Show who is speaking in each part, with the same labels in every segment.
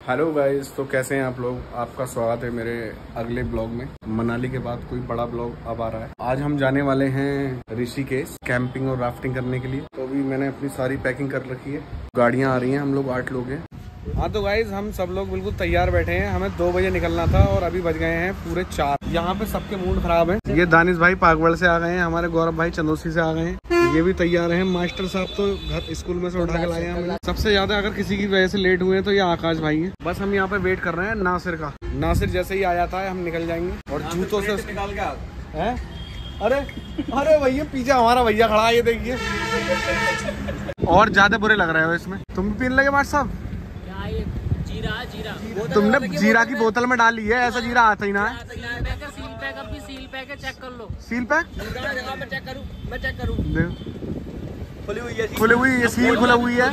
Speaker 1: Hello guys, तो कैसे हैं आप लोग। आपका स्वागत है मेरे अगले ब्लॉग में। मनाली के बाद कोई बड़ा ब्लॉग अब आ रहा है। आज हम जाने वाले हैं ऋषिकेश कैंपिंग और राफ्टिंग करने के लिए। तो अभी मैंने अपनी सारी पैकिंग कर रखी है। गाड़ियां आ रही हैं, हम लोग 8 लोग हैं। हाँ तो गाइस, हम सब लोग बिल्कुल तैयार बैठे हैं। हमें 2 बजे निकलना था और अभी बज गए हैं पूरे 4। यहाँ पे सबके मूड खराब है। ये दानिश भाई पागवड़ से आ गए हैं, हमारे गौरव भाई चंदोसी से आ गए हैं, ये भी तैयार हैं। मास्टर साहब तो घर स्कूल में से उठा के लाए हैं। सबसे ज्यादा अगर किसी की वजह से लेट हुए हैं तो ये आकाश भाई हैं। बस हम यहाँ पे वेट कर रहे हैं नासिर का। नासिर जैसे ही आ जाता है हम निकल जाएंगे। और जूतों से निकाल के हैं। अरे भैया पीछे हमारा भैया खड़ा है, ये देखिए। और ज्यादा बुरे लग रहे हो इसमें। तुम भी पीने लगे मास्टर साहब? जीरा तुमने जीरा की बोतल में डाली है। ऐसा जीरा आता ही ना है। सील पैक चेक कर लो। सील पैक मैं चेक करूं। खुली हुई है सील। खुला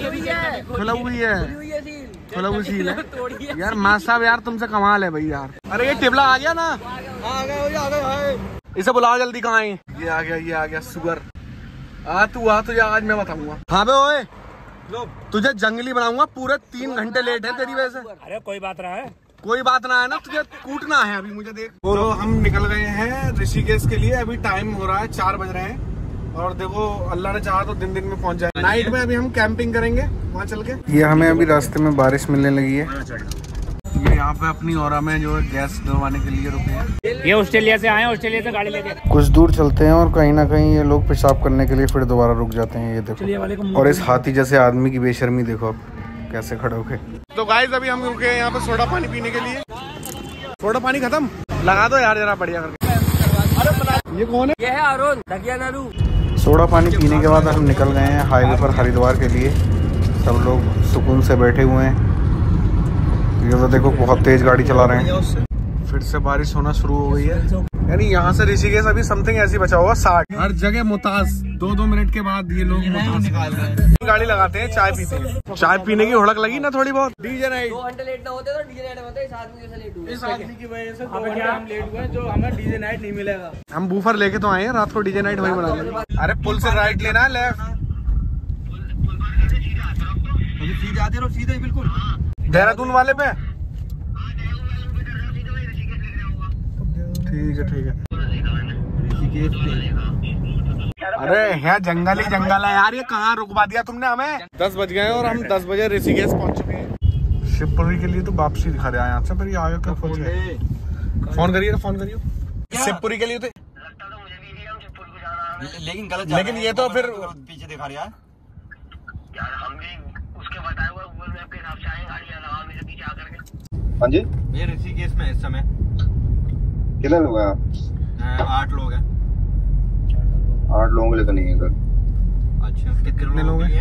Speaker 1: हुई सील है यार। मास्टर साहब यार तुमसे कमाल है भाई यार। अरे ये टिबला आ गया ना। आ गया। इसे बुलाओ जल्दी। कहाँ है ये? आ गया सुअर। तू आ, तुझे आज मैं बताऊंगा। हाँ बे ओए, तुझे जंगली बनाऊंगा। पूरे 3 घंटे लेट है तेरी वजह से।
Speaker 2: अरे कोई बात ना है।
Speaker 1: कोई बात ना है ना, तुझे कूटना है अभी। मुझे देख। तो हम निकल गए हैं ऋषिकेश के लिए। अभी टाइम हो रहा है 4 बज रहे हैं। और देखो अल्लाह ने चाहा तो दिन में पहुंच जाए। नाइट में अभी हम कैंपिंग करेंगे वहाँ चल के। ये हमें अभी रास्ते में बारिश मिलने लगी है। ये यहाँ पे अपनी औरा में जो गैस डलवाने के लिए रुके हैं।
Speaker 2: ये ऑस्ट्रेलिया से आए हैं, ऑस्ट्रेलिया से गाड़ी लेके।
Speaker 1: कुछ दूर चलते हैं और कहीं ना कहीं ये लोग पेशाब करने के लिए फिर दोबारा रुक जाते हैं। ये देखो। और इस हाथी जैसे आदमी की बेशर्मी देखो अब कैसे खड़े होके। तो गाइस अभी हम रुके हैं यहाँ पे सोडा पानी पीने के लिए। सोडा पानी खत्म। लगा दो यार जरा बढ़िया करके। ये कौन है?
Speaker 2: ये है अरुण ढकिया नारू।
Speaker 1: सोडा पानी पीने के बाद हम निकल गए हैं हाईवे पर हरिद्वार के लिए। सब लोग सुकून से बैठे हुए हैं। ये तो देखो बहुत तेज गाड़ी चला रहे हैं। फिर से बारिश होना शुरू हो गई है। यानी यहाँ से ऋषिकेश अभी समथिंग ऐसी बचा होगा 60। हर जगह मुताज 2-2 मिनट के बाद ये लोग निकाल रहे हैं। गाड़ी लगाते हैं, चाय पीते हैं। चाय पीने की हुड़क लगी ना थोड़ी बहुत। डीजे नाइट
Speaker 3: 2 घंटे लेट ना होते तो डीजे नाइट होते। इस आदमी से लेट हुए।
Speaker 2: इस आदमी की वजह से 2 घंटे हम लेट हुए, जो हमें डीजे नाइट नहीं मिलेगा।
Speaker 1: हम बूफर लेके तो आए हैं, रात को डीजे नाइट वही बना लेंगे। अरे पुल से राइट लेना है, लेफ्ट।
Speaker 3: सीधे आते रहो, सीधे बिल्कुल
Speaker 1: देहरादून वाले पे। ठीक है। अरे यहाँ जंगल ही जंगल है यार। ये कहाँ रुकवा दिया तुमने हमें। 10 बज गए और हम 10 बजे ऋषिकेश पहुंच चुके हैं। शिवपुरी के लिए तो वापसी दिखा रहा है यहाँ से। पर ये आगे कब पहुंच गए? फोन करिए। शिवपुरी के लिए तो
Speaker 3: लेकिन गलत।
Speaker 1: लेकिन ये तो फिर
Speaker 3: पीछे दिखा रहा यार। हम भी उसके बताए हुए गूगल मैप के हिसाब से आए। गाड़ियां लगा मेरे पीछे आकर के।
Speaker 4: हाँ जी,
Speaker 3: ये ऋषिकेश में इस समय
Speaker 4: कितने लोग हैं आप?
Speaker 3: 8 लोग हैं।
Speaker 4: 8 लोगों के लिए तो नहीं है सर।
Speaker 3: अच्छा, कितने लोग हैं?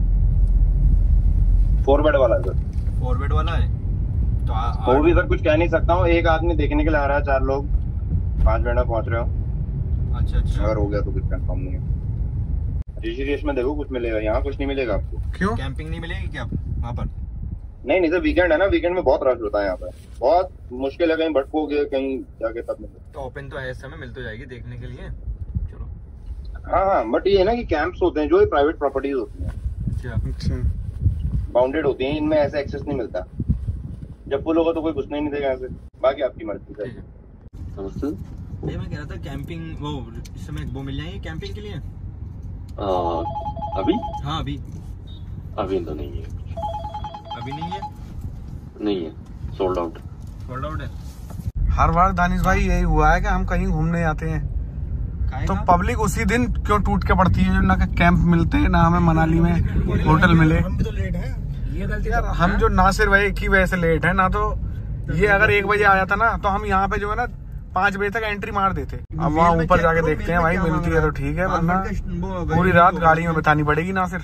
Speaker 4: 4 बेड वाला है सर।
Speaker 3: 4 बेड वाला है तो
Speaker 4: वो भी सर कुछ कह नहीं सकता हूँ। एक आदमी देखने के लिए आ रहा है, 4 लोग 5 बेड में पहुँच रहे हो।
Speaker 3: अच्छा।
Speaker 4: अगर हो गया तो कुछ कंफर्म नहीं है। ऋषिकेश में देखो कुछ मिलेगा, यहाँ कुछ नहीं मिलेगा आपको।
Speaker 1: क्यों?
Speaker 3: कैंपिंग नहीं मिलेगी क्या वहाँ पर?
Speaker 4: नहीं सर, वीकेंड है ना। वीकेंड में बहुत रश होता है यहाँ पे। बहुत मुश्किल है, कहीं भटकोगे कहीं जाके तब मिले।
Speaker 3: तो ओपन तो है इस समय, मिल तो जाएगी देखने के लिए। चलो।
Speaker 4: हाँ, बट ये है ना कि कैंप्स होते हैं जो ये प्राइवेट प्रॉपर्टीज होती हैं।
Speaker 1: अच्छा।
Speaker 4: बाउंडेड होती हैं, इनमें ऐसे एक्सेस नहीं मिलता। जब पुल होगा तो कोई घुसने ही नहीं देगा यहाँ से। बाकी आपकी मर्जी है।
Speaker 5: नमस्ते।
Speaker 3: ये मैं कह रहा था कैंपिंग वो इस समय वो मिल जाएंगे कैंपिंग के लिए?
Speaker 5: अभी?
Speaker 3: हाँ
Speaker 5: अभी तो नहीं है।
Speaker 3: अभी
Speaker 5: नहीं है, सोल्ड आउट
Speaker 3: है।
Speaker 1: हर बार दानिश भाई यही हुआ है कि हम कहीं घूमने जाते हैं तो पब्लिक उसी दिन क्यों टूट के पड़ती है। ना कैंप मिलते हैं, ना हमें मनाली में होटल मिले।
Speaker 2: हम भी तो लेट हैं। ये गलती
Speaker 1: यार हम जो नासिर भाई की वजह से लेट है ना। तो ये अगर 1 बजे आ जाता ना तो हम यहाँ पे जो है ना 5 बजे तक एंट्री मार देते। अब वहाँ ऊपर जाके देखते हैं भाई मिलती है तो ठीक है, वरना पूरी रात गाड़ी में बितानी पड़ेगी नासिर।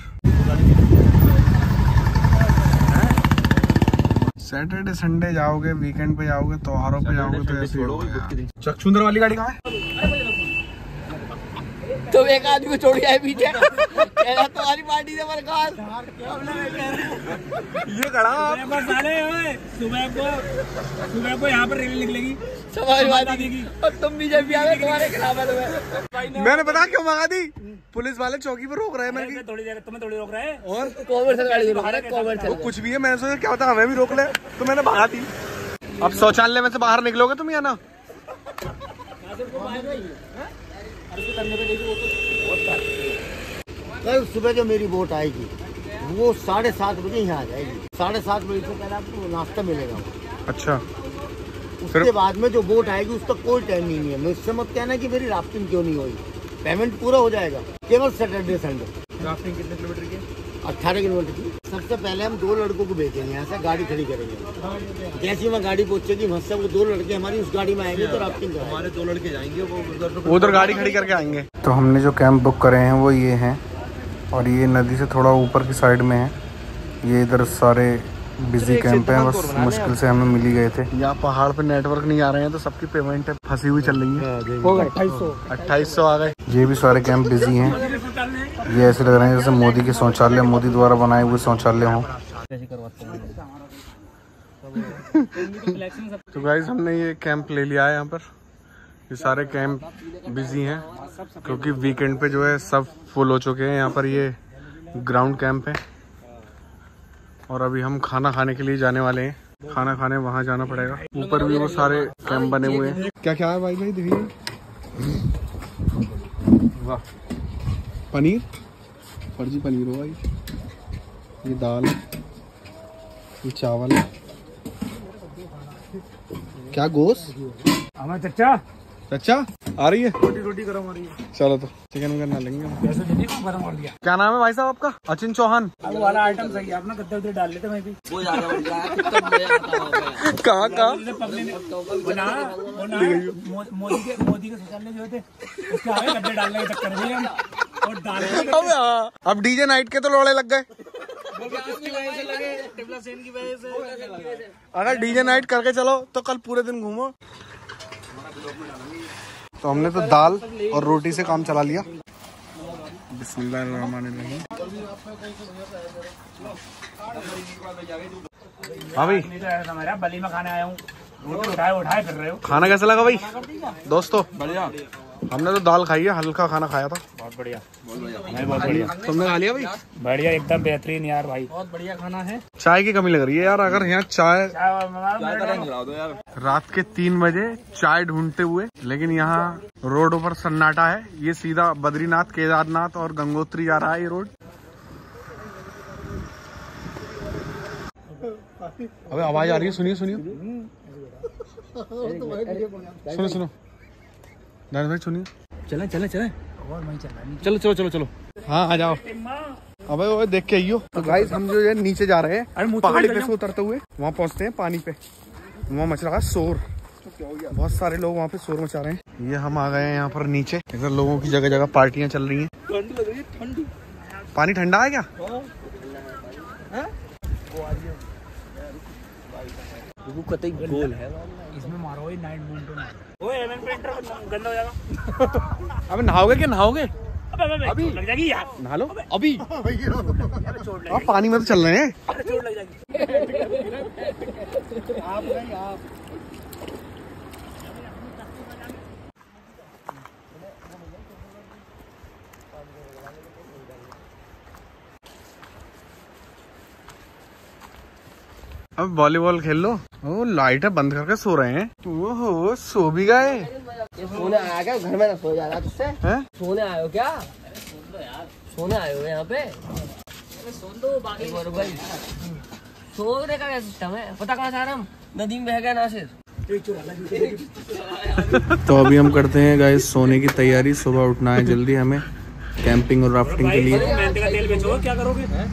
Speaker 1: सैटरडे संडे जाओगे, वीकेंड पे जाओगे, त्योहारों पे जाओगे तो ऐसे ही होगा। चकचुंदर वाली गाड़ी कहाँ है?
Speaker 3: तो
Speaker 6: तो एक आदमी को छोड़ गया है पीछे, तुम्हारी पार्टी से बरकरार।
Speaker 1: ये खड़ा
Speaker 2: सुबह को यहाँ पर रैली निकलेगी
Speaker 6: समाजवादी की, और तुम बीजेपी आ गए, तुम्हारे खिलाफ है तुम्हें।
Speaker 1: मैंने पता क्यों मंगा दी, पुलिस वाले चौकी पर रोक रहे हैं मेरे
Speaker 2: थोड़ी देर तुम्हें थोड़ी रोक रहे हैं,
Speaker 1: और
Speaker 6: कॉमर्स गाड़ी से रोक रहा है, कॉमर्स
Speaker 1: वो कुछ भी है। मैंने सोचा क्या होता हमें भी रोक ले, तो मैंने भगा दी। अब शौचालय में से बाहर निकलोगे तुम या ना?
Speaker 7: कल सुबह जो मेरी वोट आएगी वो 7:30 बजे यहाँ आ जाएगी। 7:30 बजे से पहले आपको नाश्ता मिलेगा।
Speaker 1: अच्छा,
Speaker 7: उसके बाद में जो वोट आएगी उसका कोई टाइम नहीं है। मैं इससे मत कहना कि मेरी राफ्टिंग क्यों नहीं हुई, पेमेंट पूरा हो जाएगा केवल सैटरडे संडे।
Speaker 2: राफ्टिंग कितने किलोमीटर की?
Speaker 7: 18 किलोमीटर की। सबसे पहले हम 2 लड़कों को भेजेंगे, यहाँ से गाड़ी खड़ी करेंगे। जैसे ही वहाँ गाड़ी पहुँचेगी वहाँ से वो 2 लड़के हमारी उस गाड़ी में आएंगे तो राफ्टिंग कराएंगे। हमारे 2 लड़के जाएंगे, वो
Speaker 1: उधर गाड़ी खड़ी करके आएंगे। तो हमने जो कैंप बुक करे हैं वो ये हैं, और ये नदी से थोड़ा ऊपर की साइड में है। ये इधर सारे बिजी कैंप हैं, बस मुश्किल से हमें मिल ही गए थे। यहाँ पहाड़ पे नेटवर्क नहीं आ रहे हैं तो सबकी पेमेंट है फंसी हुई चल रही है। हो गए 2800 आ गए। ये भी सारे कैंप बिजी हैं। ये ऐसे लग रहे हैं जैसे मोदी के शौचालय, मोदी द्वारा बनाए हुए शौचालय हों। तो गाइस हमने ये कैंप ले लिया है। यहाँ पर ये सारे कैंप बिजी हैं क्योंकि वीकेंड पे जो है सब फुल हो चुके हैं। यहाँ पर ये ग्राउंड कैंप है और अभी हम खाना खाने के लिए जाने वाले हैं। खाना खाने वहाँ जाना पड़ेगा। ऊपर भी वो सारे कैंप बने हुए हैं। क्या क्या है भाई देखिए, वाह, पनीर, फर्जी पनीर हो भाई, ये दाल, ये चावल, क्या गोश्त,
Speaker 2: हमारे चचा
Speaker 1: आ रही है
Speaker 2: रोटी गरम हो रही है।
Speaker 1: चलो तो चिकन करना लेंगे।
Speaker 2: गरम कर दिया।
Speaker 1: क्या नाम है भाई साहब आपका? अचिन चौहान।
Speaker 2: अब वो वाला आइटम सही है, अपना गद्दे उद्दे डाल लेते मैं भी।
Speaker 1: कहाँ
Speaker 2: मोदी के शौचालय जो थे उसके आगे गद्दे डालने के चक्कर में हम और डाल।
Speaker 1: अब डीजे नाइट के तो लोड़े लग गए। अगर डीजे नाइट करके चलो तो कल पूरे दिन घूमो। तो हमने तो दाल और रोटी से काम चला लिया। बिस्मिल्लाहिर्रहमानिर्रहीम। हाँ भाई,
Speaker 2: बली में खाने आया हूँ, उठाए फिर रहे हो।
Speaker 1: खाना कैसा लगा भाई दोस्तों? बढ़िया। हमने तो दाल खाई है, हल्का खाना खाया था।
Speaker 2: बहुत बढ़िया, बहुत बढ़िया।
Speaker 1: तुमने खा लिया भाई?
Speaker 2: बढ़िया, एकदम बेहतरीन यार भाई,
Speaker 6: बहुत बढ़िया खाना है।
Speaker 1: चाय की कमी लग रही है यार। अगर यहाँ चाय रात के 3 बजे चाय ढूंढते हुए, लेकिन यहाँ रोड पर सन्नाटा है। ये सीधा बद्रीनाथ, केदारनाथ और गंगोत्री जा रहा है ये रोड। अबे आवाज आ रही है, सुनिए सुनिए, सुनो दानिश भाई सुनिए।
Speaker 6: चले
Speaker 2: और वहीं चल रहा है।
Speaker 1: चलो हाँ आ जाओ। अबे वो देख के आइयो। तो गाइस हम जो है नीचे जा रहे हैं, पहाड़ी पे से उतरते हुए वहाँ पहुँचते हैं पानी पे। वहाँ मच रहा है शोर, बहुत सारे लोग वहाँ पे शोर मचा रहे हैं। ये हम आ गए हैं यहाँ पर नीचे। इधर लोगों की जगह जगह पार्टियां चल रही हैं।
Speaker 6: ठंडी लग रही है, ठंडी।
Speaker 1: पानी ठंडा है क्या?
Speaker 6: कतई गोल है
Speaker 2: इसमें मारो नाइट मून। ओए एमएन पेंटर गंदा हो जाएगा।
Speaker 1: अबे नहाओगे क्या? नहाओगे
Speaker 2: अभी लग जाएगी यार,
Speaker 1: नहा लो अभी।
Speaker 2: चोट लग
Speaker 1: पानी में तो चल रहे हैं।
Speaker 2: चोट लग जाएगी। आप
Speaker 1: अब वॉलीबॉल खेल लो। ओ लाइट बंद करके सो रहे हैं। ओहो सो भी गए।
Speaker 6: ये सोने आया क्या? घर में ना सो जा रहा तुझसे? सोने आए हो क्या? सोने आए हो यहाँ पे? सोन दो बाकी भाई। सोने का क्या सिस्टम है? पता कहाँ जा रहे हम? नदी में बह गए नासिर।
Speaker 1: तो अभी हम करते हैं गाइस सोने की तैयारी। सुबह उठना है जल्दी हमें कैंपिंग और राफ्टिंग के लिए।
Speaker 2: तेल बेचो, क्या करोगे?